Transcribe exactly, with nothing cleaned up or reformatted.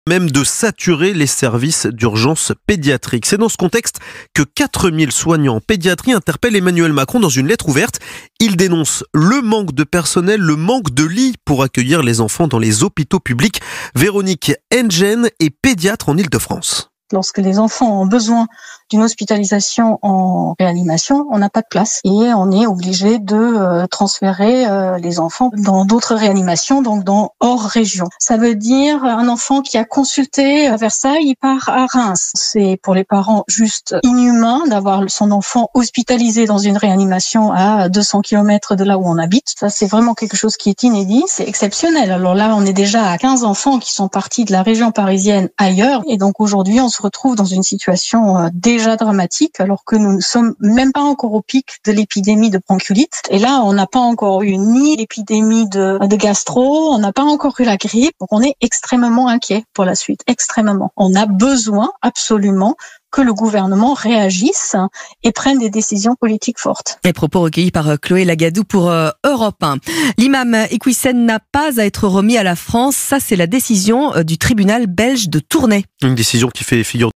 même de saturer les services d'urgence pédiatrique. C'est dans ce contexte que quatre mille soignants en pédiatrie interpellent Emmanuel Macron dans une lettre ouverte. Il dénonce le manque de personnel, le manque de lits pour accueillir les enfants dans les hôpitaux publics. Véronique Engen est pédiatre en Île-de-France. Lorsque les enfants ont besoin d'une hospitalisation en réanimation, on n'a pas de place et on est obligé de euh, transférer euh, les enfants dans d'autres réanimations, donc dans hors région. Ça veut dire un enfant qui a consulté à Versailles, il part à Reims. C'est pour les parents juste inhumain d'avoir son enfant hospitalisé dans une réanimation à deux cents kilomètres de là où on habite. Ça, c'est vraiment quelque chose qui est inédit, c'est exceptionnel. Alors là, on est déjà à quinze enfants qui sont partis de la région parisienne ailleurs et donc aujourd'hui, on se retrouve dans une situation déjà dramatique alors que nous ne sommes même pas encore au pic de l'épidémie de bronchiolite. Et là, on n'a pas encore eu ni l'épidémie de, de gastro, on n'a pas encore eu la grippe. Donc on est extrêmement inquiet pour la suite, extrêmement. On a besoin absolument que le gouvernement réagisse et prenne des décisions politiques fortes. Les propos recueillis par Chloé Lagadou pour Europe un. L'imam Iquissen n'a pas à être remis à la France. Ça, c'est la décision du tribunal belge de Tournai. Une décision qui fait figure